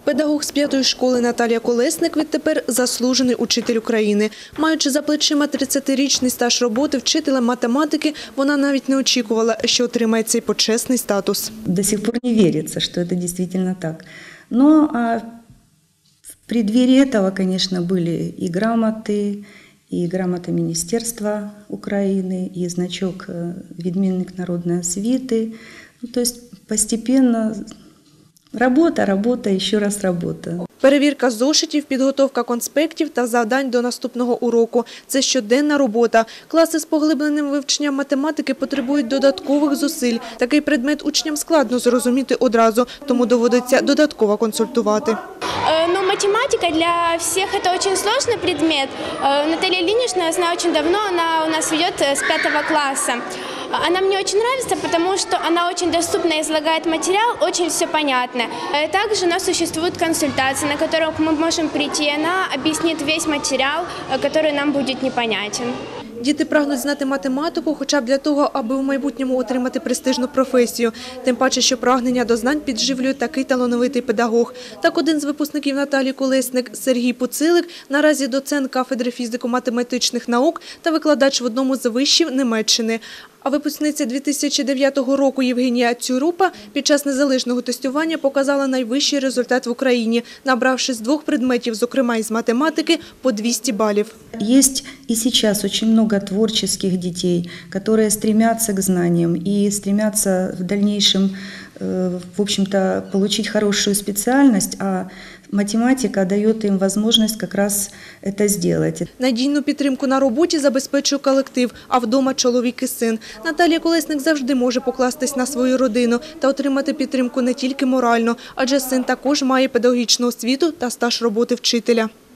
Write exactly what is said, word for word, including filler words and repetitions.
Педагог з п'ятої школи Наталія Колесник відтепер заслужений учитель України. Маючи за плечима тридцятирічний стаж роботи вчителем математики, вона навіть не очікувала, що отримає цей почесний статус. До сих пор не віриться, що це дійсно так. Но а в преддверии этого, конечно, были и грамоты, и грамота Министерства Украины, и значок «Відмінник народної освіти». Ну, то есть постепенно робота, робота, і ще раз робота. Перевірка зошитів, підготовка конспектів та завдань до наступного уроку – це щоденна робота. Класи з поглибленим вивченням математики потребують додаткових зусиль. Такий предмет учням складно зрозуміти одразу, тому доводиться додатково консультувати. Ну, математика для всех – это очень сложный предмет. Наталья Ильинична, я знаю очень давно, она у нас ведет с пятого класса. Она мне очень нравится, потому что она очень доступно излагает материал, очень все понятно. Также у нас существуют консультации, на которых мы можем прийти, и она объяснит весь материал, который нам будет непонятен. Діти прагнуть знати математику хоча б для того, аби в майбутньому отримати престижну професію. Тим паче, що прагнення до знань підживлює такий талановитий педагог. Так один з випускників Наталії Колесник, Сергій Пуцилик, наразі доцент кафедри фізико-математичних наук та викладач в одному з вишів Німеччини. А випускниця дві тисячі дев'ятого року Євгенія Цюрупа під час незалежного тестування показала найвищий результат в Україні, набравши з двох предметів, зокрема із математики, по двісті балів. Есть и сейчас очень много творческих детей, которые стремятся к знаниям и стремятся в дальнейшем, в общем-то, получить хорошую специальность, а математика дает им возможность как раз это сделать. Надійну підтримку на роботі забезпечує колектив, а вдома чоловік і син. Наталія Колесник завжди може покластись на свою родину та отримати підтримку не тільки морально, адже син також має педагогічну освіту та стаж роботи вчителя.